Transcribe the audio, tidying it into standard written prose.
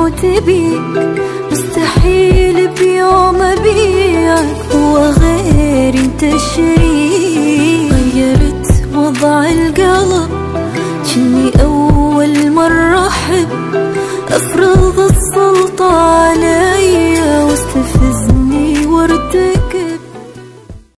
اموت بيك، مستحيل بيوم ابيعك، هو غيري انت شريك. غيرت وضع القلب، جني اول مرة احب، افرض